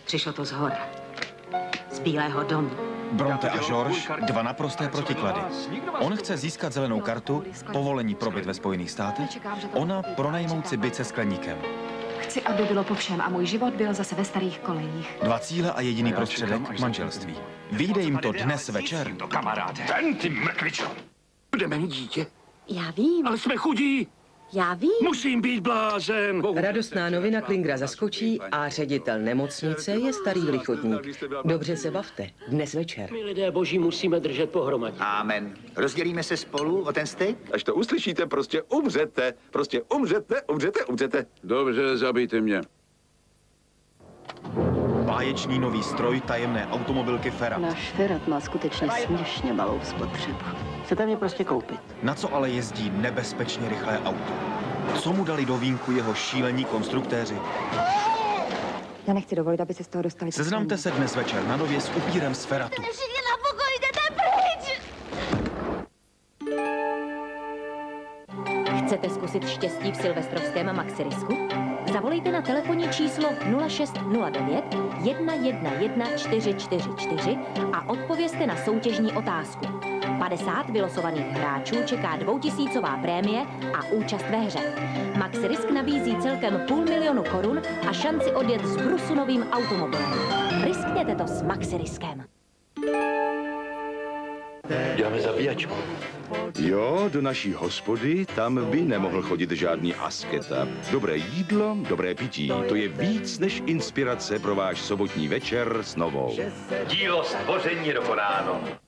Přišlo to z hora. Z Bílého domu. Bronte a George, dva naprosté protiklady. On chce získat zelenou kartu, povolení pro byt ve Spojených státech, ona pronajmout si byt se skleníkem. Chci, aby bylo po všem a můj život byl zase ve starých kolejích. Dva cíle a jediný prostředek, manželství. Vyjde jim to dnes večer. Ten, ty mrkvičo. Budeme mít dítě. Já vím. Ale jsme chudí. Já vím. Musím být blázen. Radostná novina Klingra zaskočí a ředitel nemocnice je starý lichotník. Dobře se bavte, dnes večer. My lidé boží musíme držet pohromadě. Amen. Rozdělíme se spolu o ten steak? Až to uslyšíte, prostě umřete. Prostě umřete. Dobře, zabijte mě. Báječný nový stroj tajemné automobilky Ferrat. Náš Ferrat má skutečně směšně malou spotřebu. Chcete mě prostě koupit? Na co ale jezdí nebezpečně rychlé auto? Co mu dali do vínku jeho šílení konstruktéři? Já nechci dovolit, aby se z toho dostali. Seznamte se dnes večer na Nově s upírem z Ferratu. Všichni na pokoj, jdete pryč! Chcete zkusit štěstí v silvestrovském Maxirisku? Zavolejte na telefonní číslo 0609 111 444 a odpovězte na soutěžní otázku. 50 vylosovaných hráčů čeká 2000 prémie a účast ve hře. Maxirisk nabízí celkem 500 000 korun a šanci odjet s brusunovým automobilem. Riskněte to s Maxiriskem. Děláme zabíjačku. Jo, do naší hospody, tam by nemohl chodit žádný asketa. Dobré jídlo, dobré pití, to je víc než inspirace pro váš sobotní večer s Novou. Dílo stvoření dokonáno.